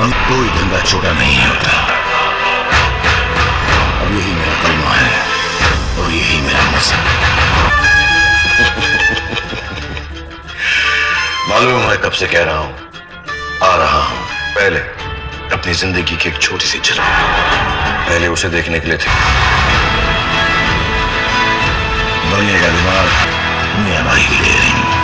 और कोई धंधा छोटा नहीं होता। अब यही मेरा कलमा है और यही मेरा मजहब। मालूम है कब से कह रहा हूं, आ रहा हूं। पहले अपनी जिंदगी की एक छोटी सी झलक पहले उसे देखने के लिए थे। दुनिया का दिमाग मियां भाई ले रही।